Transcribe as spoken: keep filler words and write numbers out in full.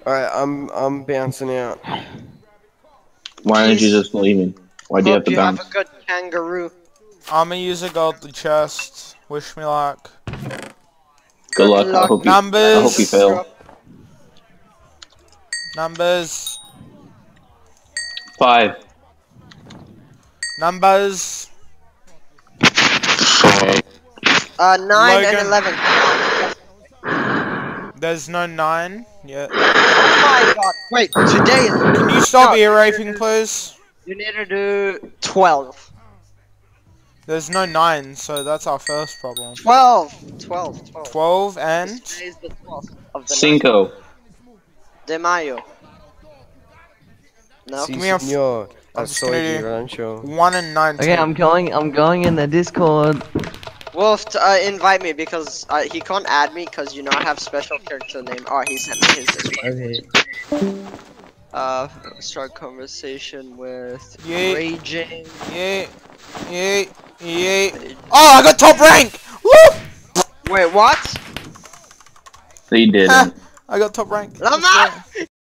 Alright, I'm I'm bouncing out. Why aren't you just leaving? Why do you have Hope to you have bounce? a good kangaroo. I'ma use a gold the chest. Wish me luck. Good luck. I hope you. I hope you Numbers. fail. Numbers. Five. Numbers. Uh, nine Logan. and eleven. There's no nine yet. Oh my god. Wait, today is... Can you stop No, ear raping, please? You need to do twelve. There's no nine, so that's our first problem. twelve. twelve. twelve. Twelve and Today is the twelfth of the Cinco. De Mayo. No? Si, Give me a f senor. I I'm just saw gonna you, do Rancho. one and nineteen. Okay, I'm going. I'm going in the Discord. Wolf, t uh, invite me because uh, he can't add me because you know I have special character name. Oh, he sent me his this one. Okay. Uh, start conversation with Yeah. Raging. Yeah, yeah, yeah. Oh, I got top rank! Woo! Wait, what? So you didn't. I got top rank. Lama!